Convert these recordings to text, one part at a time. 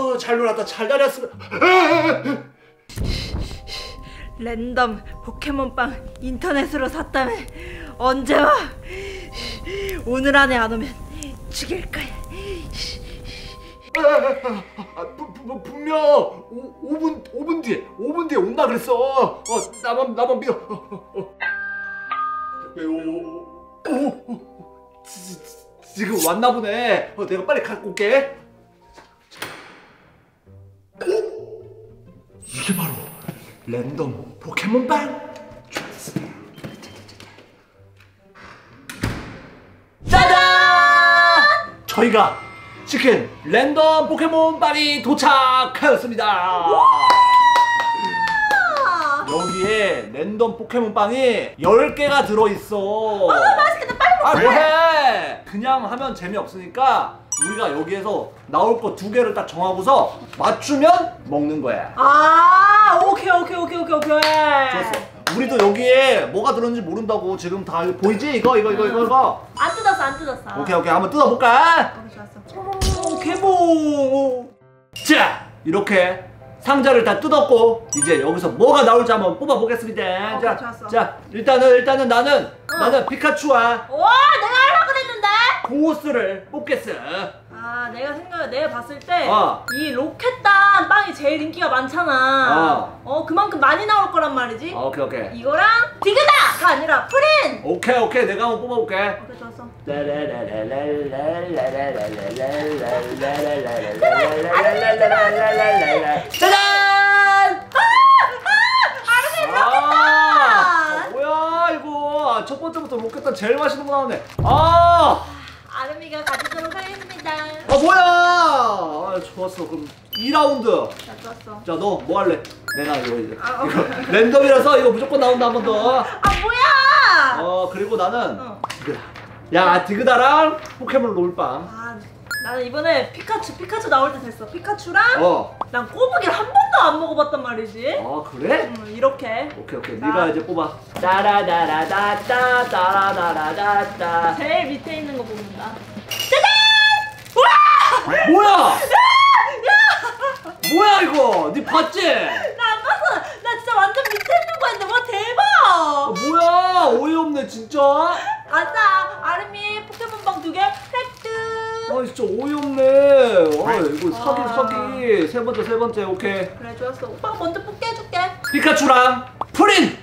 아우 잘 놀았다. 잘 다녔어. 랜덤 포켓몬빵 인터넷으로 샀다며. 언제 와? 오늘 안에 안 오면 죽일 거야. 분명 5분 뒤에 온다 그랬어. 나만 믿어. 지금 왔나 보네. 내가 빨리 갖고 올게. 이게 바로 랜덤 포켓몬빵. 짜잔! 저희가 치킨 랜덤 포켓몬빵이 도착하였습니다. 여기에 랜덤 포켓몬빵이 10개가 들어있어. 맛있겠다. 빨리 먹자. 뭐해? 그냥 하면 재미없으니까 우리가 여기에서 나올 거 2개를 딱 정하고서 맞추면 먹는 거야. 오케이. 좋았어. 우리도 여기에 뭐가 들었는지 모른다고. 지금 다 보이지? 이거. 안 뜯었어. 오케이. 한번 뜯어볼까? 좋았어. 개봉. 자, 이렇게 상자를 다 뜯었고 이제 여기서 뭐가 나올지 한번 뽑아보겠습니다. 좋았어. 자, 일단은 나는 피카츄와 내가 하려고 그랬는데. 고스를 뽑겠어. 내가 봤을 때 어. 이 로켓단 빵이 제일 인기가 많잖아. 그만큼 많이 나올 거란 말이지. 오케이. 이거랑 디그다가 아니라 프린. 오케이. 내가 한번 뽑아볼게. 오케이, 좋았어. 짜잔! 아름이 로켓단. 뭐야 이거. 첫 번째부터 로켓단 제일 맛있는 거 나오네. 아름이가 가지도록 하겠습니다. 뭐야. 좋았어. 그럼 2라운드. 자, 좋았어. 자, 너 뭐 할래? 내가 이거 오케이. 랜덤이라서 이거 무조건 나온다. 한 번 더. 뭐야? 그리고 나는 디그다. 야, 디그다랑 포켓몬 롤빵. 나는 이번에 피카츄 나올 때 됐어. 피카츄랑 난 꼬부기를 한 번도 안 먹어봤단 말이지. 그래? 이렇게. 오케이. 네가 이제 뽑아. 따라다라다따 따라다라다따. 제일 밑에 있는 거 뽑는다. 뭐야? 뭐야 이거? 네 봤지? 나 안 봤어. 나 진짜 완전 밑에 있는 거 했는데 와 대박. 뭐야? 어이없네 진짜. 아싸, 아름이 포켓몬빵 2개 획득. 진짜 어이없네. 이거 사기. 세 번째. 오케이. 그래, 좋았어. 오빠가 먼저 뽑게 해줄게. 피카츄랑 프린.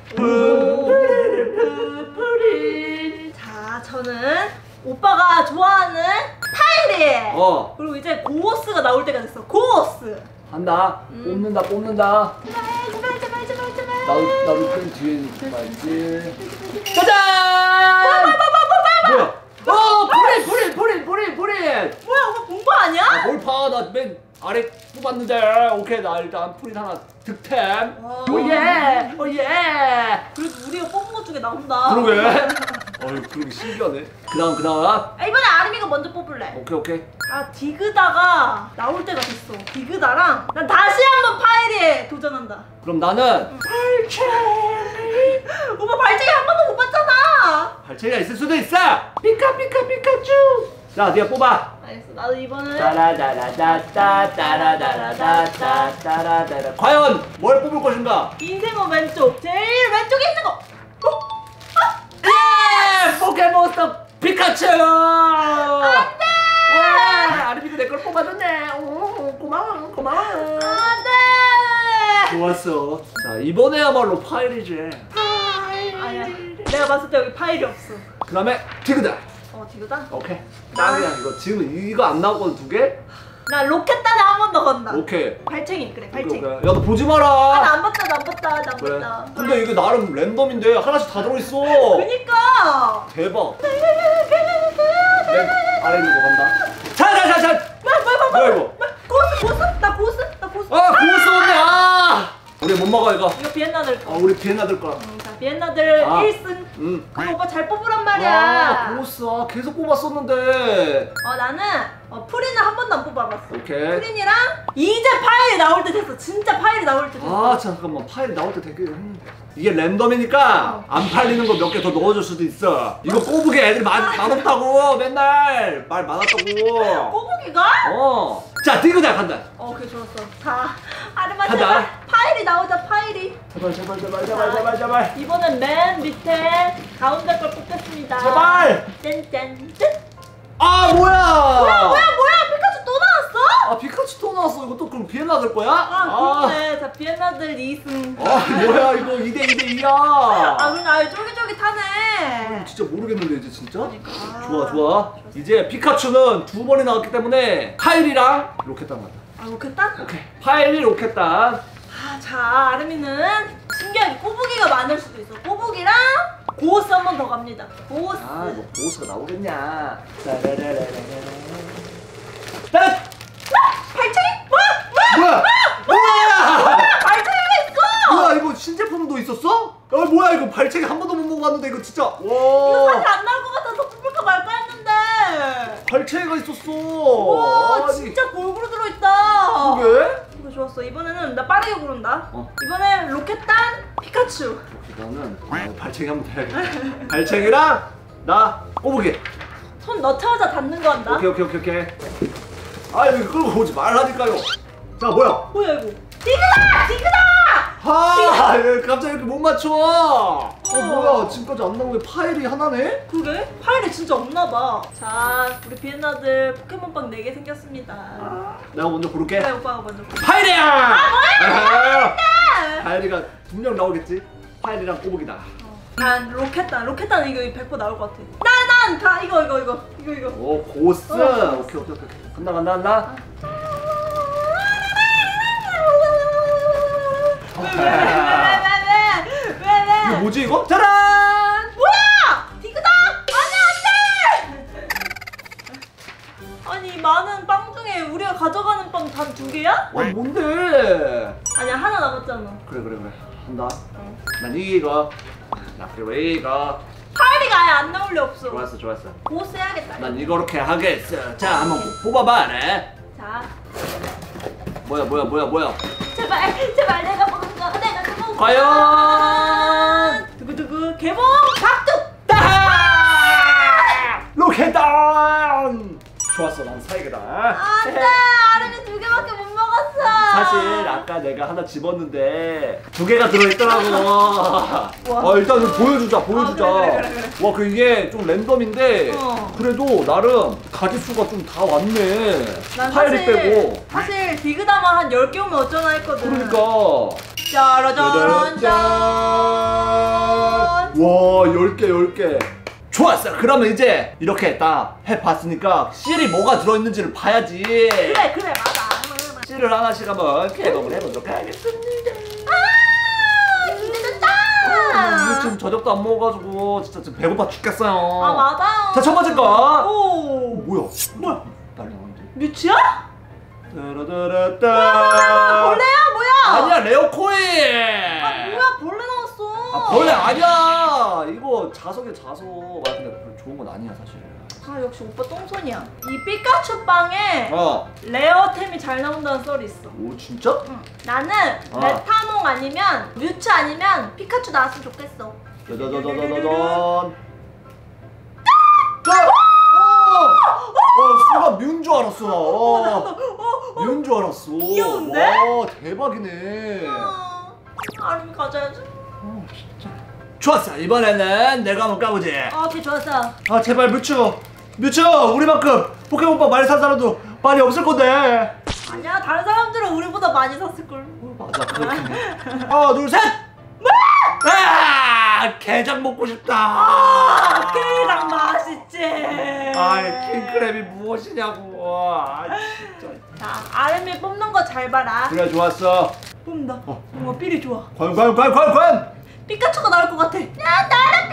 프린. 자, 저는 오빠가 좋아하는 파이리. 그리고 이제 고오스가 나올 때가 됐어. 고오스. 한다. 뽑는다. 제발. 나도 펜 뒤에 있지. 짜잔! 뭐야? 프린! 뭐야, 오빠 본 거 아니야? 뭘 봐? 나 맨 아래 뽑았는데. 오케이, 나 일단 프린 하나 득템. 오예! 그래도 우리가 뽑은 것 중에 나온다. 그러게. 그러게 신기하네. 그다음. 이번에 아름이가 먼저 뽑을래. 오케이. 디그다가 나올 때가 됐어. 디그다랑 난 다시 한번 파이리에 도전한다. 그럼 나는 발차기. 오빠 발차기 한 번도 못 봤잖아. 발차기가 있을 수도 있어. 피카츄. 자, 네가 뽑아. 알겠어. 나도 이번은 따라다라다따. 과연 뭘 뽑을 것인가? 인생은 왼쪽. 제일 왼쪽에 있는 거. 예! 포켓몬스터 피카츄! 안돼! 와, 아르비도 내 걸 뽑아줬네. 고마워. 안돼! 좋았어. 자, 이번에야말로 파일이지. 아니야. 내가 봤을 때 여기 파일이 없어. 그 다음에 디그다. 디그다? 오케이. 딱이야 이거. 지금 이거 안 나오거든 2개? 나 로켓단에 한 번 더 건다. 오케이. 발챙이. 그래, 발챙이. 야, 너 보지 마라. 나 안 봤다. 그래. 근데 이게 나름 랜덤인데 하나씩 다 들어있어. 그니까. 대박. 맨 아래 있는 거 간다. 자. 뭐야 이거? 고스. 나 고스. 고스 없네. 우리 못 먹어 이거. 이거 비엔나들 거. 우리 비엔나들 거야. 자, 비엔나들 1승. 오빠 잘 뽑으란 말이야. 고스 계속 뽑았었는데. 나는 프린은 한 번도 안 뽑아봤어. 오케이. 프린이랑 이제 파일이 나올 때 됐어. 진짜 파일이 나올 때 됐어. 잠깐만. 파일 나올 때 되게 했는데. 이게 랜덤이니까 안 팔리는 거 몇 개 더 넣어줄 수도 있어. 이거 꼬부기 애들이 맛없다고 맨날 말 많았다고. 꼬부기가? 자, 디그다 간다. 오케이, 좋았어. 자, 아르마 간다. 제발 파일이 나오자, 파일이. 제발. 이번엔 맨 밑에 가운데 걸 뽑겠습니다. 제발. 짠짠짠. 아, 뭐야? 피카츄 또 나왔어? 아, 피카츄 또 나왔어. 이거 또 그럼 비엔나 될 거야? 그렇네. 자, 비엔나들 2승. 뭐야 이거 2대2야. 근데 아유 쫄깃쫄깃하네. 진짜 모르겠는데 이제 진짜? 그러니까. 좋아. 이제 피카츄는 2번이 나왔기 때문에 파일이랑 로켓단 같다. 로켓단? 오케이. 파일이 로켓단. 자, 아름이는 신기하게 꼬부기가 많을 수도 있어. 꼬부기랑 고오스 한 번 더 갑니다. 고오스. 뭐 보스가 나오겠냐. 발차기? 뭐야? 발차기가 있어! 뭐야 이거 신제품도 있었어? 뭐야 이거 발차기 한 번도 못 먹어봤는데 이거 진짜. 이거 와. 사실 안 나올 것 같아서 뽑을까 말까 했는데. 발차기가 있었어. 와, 아니. 진짜 골고루 들어있다. 그게? 이거 좋았어. 이번에는 나 빠르게 고른다. 어. 이번엔 로켓단 피카츄. 나는 발차기 한번 해야겠다. 발차기랑 나 꼬부기. 손 넣자마자 닿는 거 한다. 오케이. 아 여기 끌고 오지 말라니까요. 자 뭐야? 뭐야 이거? 디그다! 갑자기 이렇게 못 맞춰. 뭐야 지금까지 안 나온 게 파일이 하나네? 그게? 파일이 진짜 없나봐. 자, 우리 비엔나들 포켓몬빵 4개 생겼습니다. 내가 먼저 고를게. 그래, 오빠가 먼저 고르. 파일이야! 뭐야? 파일이가 분명 나오겠지? 파일이랑 꼬부기다. 난 로켓단 이거 100% 나올 것 같아. 난 이거. 오 고스. 오케이. 간다. 왜? 이거 뭐지 이거? 짜란! 뭐야? 디그다! 안돼! 아니 많은 빵 중에 우리가 가져가는 빵 단 2개야? 뭔데? 아니야, 하나 남았잖아. 그래. 한다. 난 이거. 나 그리고 이거. 파이리가 아예 안 나올 리 없어. 좋았어. 고스 해야겠다. 난 이렇게 하겠어. 자 한번 뽑아봐라. 자, 뭐야? 제발 내가 먹은 거. 과연 두구두구 개봉 박두. 로켓단. 좋았어, 난 사이게다. 안돼, 아름이 2개밖에 못 먹었어. 사실 아까 내가 하나 집었는데 2개가 들어있더라고. 일단 보여주자. 그래. 와, 이게 좀 랜덤인데 그래도 나름 가짓수가 좀 다 왔네. 난 파일이 빼고. 사실 디그다만 한 10개 오면 어쩌나 했거든. 그러니까. 짜라짜란짠. 와, 10개. 좋았어. 그러면 이제 이렇게 딱 해봤으니까 실이 뭐가 들어있는지를 봐야지. 그래 맞아. 실을 하나씩 한번 개봉을 해보도록 하겠습니다. 기대된다. 지금 저녁도 안 먹어가지고 진짜 지금 배고파 죽겠어요. 맞아요. 자, 첫 번째 거. 오. 뭐야? 난리 나는데. 뮤츠야? 따라따라따. 벌레야 뭐야? 아니야, 레어코인. 뭐야, 벌레 나왔어. 벌레 아니야. 이거 자석이야, 자석. 근데 별로 좋은 건 아니야 사실. 역시 오빠 똥손이야. 이 피카츄 빵에 레어템이 잘 나온다는 썰이 있어. 오, 진짜? 응. 나는 메타몽 아니면 뮤츠 아니면 피카츄 나왔으면 좋겠어. 짜자자자자잔. 순간 뮤인 줄 알았어. 뮤인 줄 알았어. 귀여운데? 와, 대박이네. 아름이 가져야지. 진짜. 좋았어. 이번에는 내가 한번 까보지. 오케이, 좋았어. 제발 뮤츠, 우리만큼 포켓몬빵 많이 산 사람도 많이 없을 건데. 아니야, 다른 사람들은 우리보다 많이 샀을걸. 맞아, 그렇긴 해. 하나, 둘, 셋. 게장 먹고 싶다. 게장 맛있지. 킹크랩이 무엇이냐고. 진짜. 자, 아름이 뽑는 거 잘 봐라. 그래, 좋았어. 뽑는다. 뭔가 삘이 좋아. 과연. 피카츄가 나올 것 같아. 야, 나는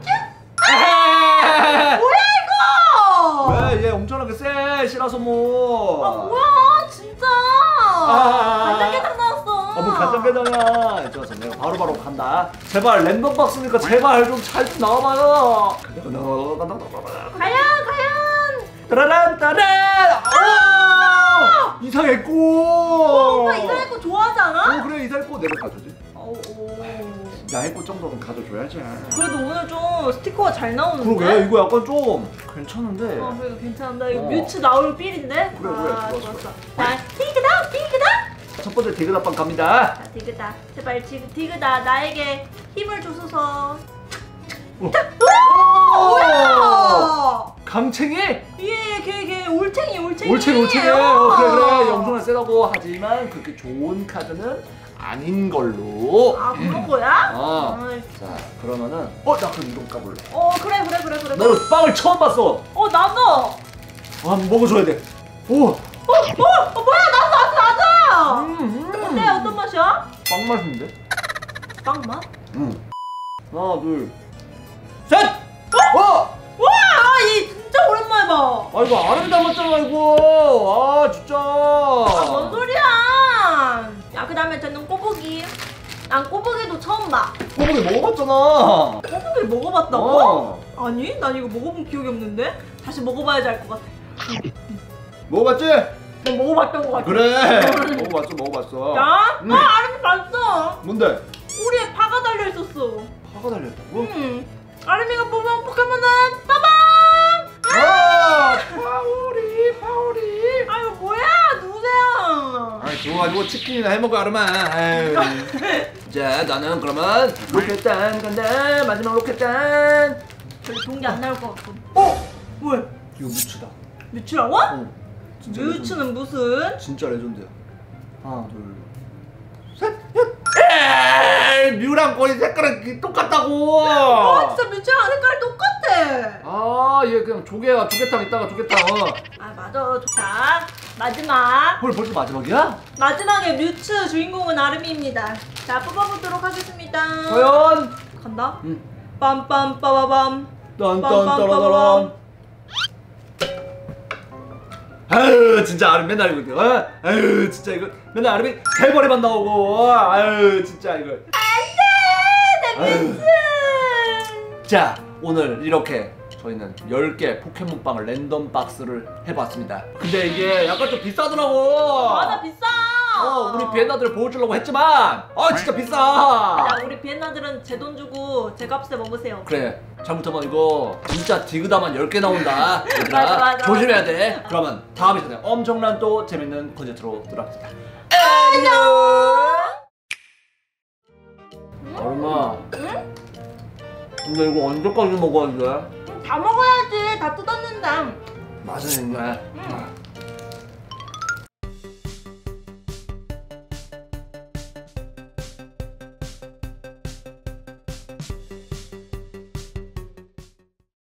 피카츄. 뭐야 이거? 왜 얘 엄청나게 세? 시라소 뭐. 뭐야 진짜. 간장게장 나왔어. 뭐 간장게장이야. 좋았어. 내가 바로바로 간다. 제발 랜덤 박스니까 제발 좀 잘 좀 나와봐요. 과연. 따란. 이상했고. 오빠 이상했고 좋아하지 않아? 그래, 이상했고 내가 가져지. 야외꽃 정도는 가져줘야지. 그래도 오늘 좀 스티커가 잘 나오는데? 그러게 이거 약간 좀 괜찮은데. 그래도 괜찮은데? 이거 뮤츠 나올 필인데? 그래, 좋았어. 자, 디그다! 디그다! 첫 번째 디귿아빵 갑니다. 자, 디그다. 제발 디그다. 나에게 힘을 주소서. 뭐야! 강챙이? 걔 올챙이. 올챙이. 그래. 영준아 세다고 하지만 그렇게 좋은 카드는 아닌 걸로. 아, 그런 거야? 자, 그러면은 나 그럼 이거 까볼래. 그래. 나 이거 빵을 처음 봤어. 나도! 한번 먹어줘야 돼. 오. 뭐야! 나도! 어때? 어떤 맛이야? 빵 맛인데? 빵 맛? 하나, 둘, 셋! 와! 얘 진짜 오랜만에 봐! 이거 아름이 닮았잖아 이거. 진짜. 뭔 소리야! 야, 그 다음에 저는 꼬부기. 난 꼬부기도 처음 봐. 꼬부기 먹어봤잖아. 꼬부기를 먹어봤다고? 아니, 난 이거 먹어본 기억이 없는데? 다시 먹어봐야지 알 것 같아. 먹어봤지? 난 먹어봤던 것 같아. 그래. 먹어봤어. 야? 아름이 봤어. 뭔데? 꼬리에 파가 달려있었어. 파가 달렸다고? 아름이가 뽑은 포켓몬은 빠밤! 파오리. 아유, 뭐야? 누구세요? 좋아가지고 치킨이나 해먹어 아름아. 자, 나는 그러면 로켓단 간다. 마지막 로켓단. 별로 좋은 게 안 나올 것 같고. 뭐야? 이거 뮤츠다. 뮤츠라고? 진짜 뮤츠는 무슨? 진짜 레전드야. 하나, 둘, 셋. 에이, 뮤랑 거의 색깔이 똑같다고. 진짜 뮤츠랑 색깔이 똑같아. 얘 그냥 조개탕 있다가 조개탕. 맞아. 자, 마지막. 벌써 마지막이야? 마지막에 뮤츠 주인공은 아름이입니다. 자, 뽑아보도록 하겠습니다. 과연? 간다. 빰빰빠바밤. 딴딴따라라람. 아유, 진짜 아름 맨날 이거. 아유, 진짜 이거 맨날 아름이 대머리만 나오고. 아유, 진짜 이거. 안돼, 내 뮤츠. 자, 오늘 이렇게 저희는 10개 포켓몬빵을 랜덤 박스를 해봤습니다. 근데 이게 약간 좀 비싸더라고. 맞아, 비싸. 우리 비엔나들을 보여주려고 했지만 진짜 비싸. 자, 우리 비엔나들은 제 돈 주고 제 값에 먹으세요. 그래, 잘못하면 이거 진짜 디그다만 10개 나온다. 얘들아, 맞아. 조심해야 돼. 그러면 다음 시간에 엄청난 또 재밌는 콘텐츠로 돌아오겠습니다. 안녕. 아름아. 근데 이거 언제까지 먹어야 돼? 다 먹어야지. 다 뜯었는데. 맛은 있네.